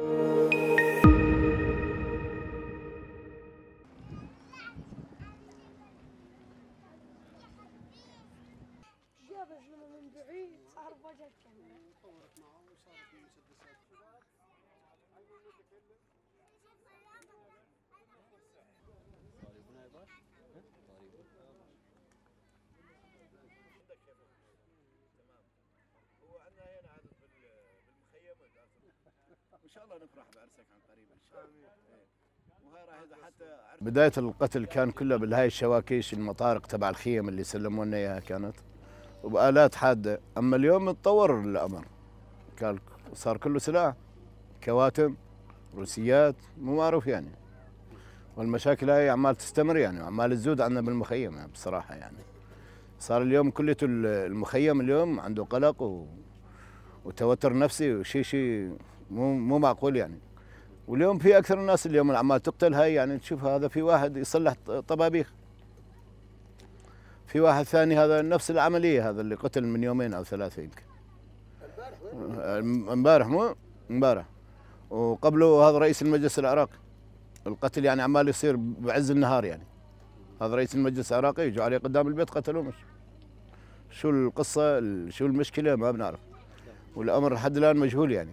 من بعيد صار بوجه الكاميرا طورت معه وصارت من مسدسات ان شاء الله نفرح بعرسك عن قريب ان شاء الله. وهي راح اذا حتى بدايه القتل كان كله بالهاي الشواكيش المطارق تبع الخيم اللي سلموا لنا اياها كانت وبآلات حاده، اما اليوم تطور الامر كان صار كله سلاح كواتم روسيات مو معروف يعني، والمشاكل هاي عمال تستمر يعني وعمال تزود عندنا بالمخيم يعني بصراحه يعني. صار اليوم كليته المخيم اليوم عنده قلق وتوتر نفسي وشيء مو معقول يعني. واليوم في اكثر الناس اليوم اللي عمال تقتل هاي يعني تشوف هذا في واحد يصلح طبابيخ، في واحد ثاني هذا نفس العمليه هذا اللي قتل من يومين او ثلاثه يمكن. امبارح مو امبارح وقبله هذا رئيس المجلس العراقي. القتل يعني عمال يصير بعز النهار يعني. هذا رئيس المجلس العراقي يجوا عليه قدام البيت قتلوه مش. شو القصه شو المشكله ما بنعرف. والامر لحد الان مجهول يعني.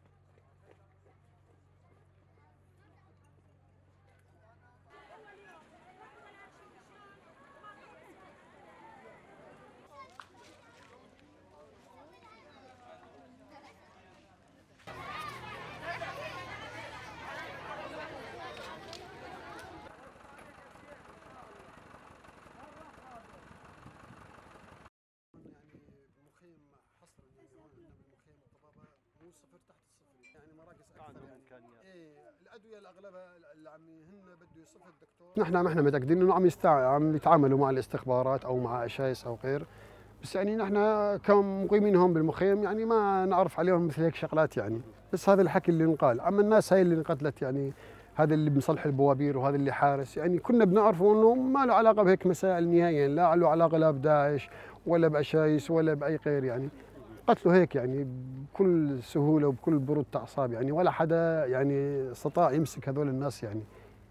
صفر تحت الصفر يعني مراكز اكثر يعني الادويه الاغلبها اللي عم هن بده يصفها الدكتور. نحن متاكدين انه عم يتعاملوا مع الاستخبارات او مع اشايس او غير، بس يعني نحن كمقيمين هون بالمخيم يعني ما نعرف عليهم مثل هيك شغلات يعني، بس هذا الحكي اللي انقال. اما الناس هاي اللي انقتلت يعني هذا اللي بنصلح البوابير وهذا اللي حارس يعني كنا بنعرفوا انه ما له علاقه بهيك مسائل نهائيا، لا له علاقه لا بداعش ولا باشايس ولا باي غير يعني. قتلوا هيك يعني بكل سهوله وبكل برود اعصاب يعني، ولا حدا يعني استطاع يمسك هذول الناس يعني.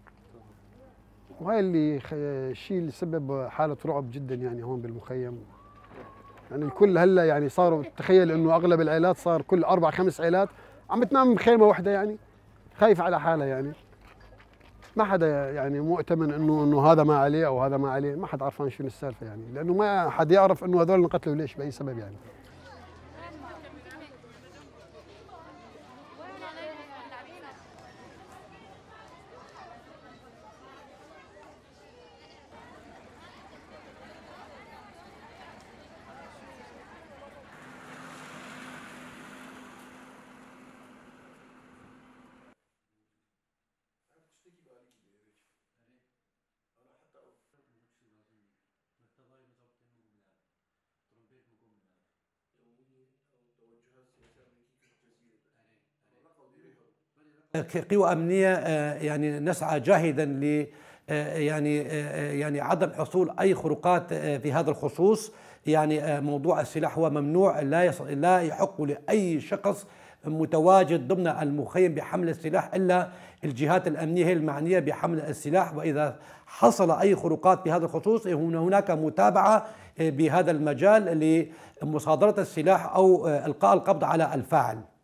وهي اللي الشيء اللي سبب حاله رعب جدا يعني هون بالمخيم. يعني الكل هلا يعني صاروا تخيل انه اغلب العائلات صار كل 4 5 عائلات عم بتنام بخيمه واحده يعني، خايف على حالها يعني. ما حدا يعني مؤتمن انه هذا ما عليه او هذا ما عليه، ما حدا عرفان شو السالفه يعني، لانه ما حد يعرف انه هذول انقتلوا ليش باي سبب يعني. كقوى أمنية يعني نسعى جاهدا ل يعني عدم حصول أي خروقات في هذا الخصوص. يعني موضوع السلاح هو ممنوع، لا يحق لأي شخص متواجد ضمن المخيم بحمل السلاح إلا الجهات الأمنية هي المعنية بحمل السلاح، وإذا حصل أي خروقات في هذا الخصوص هناك متابعة بهذا المجال لمصادرة السلاح أو إلقاء القبض على الفاعل.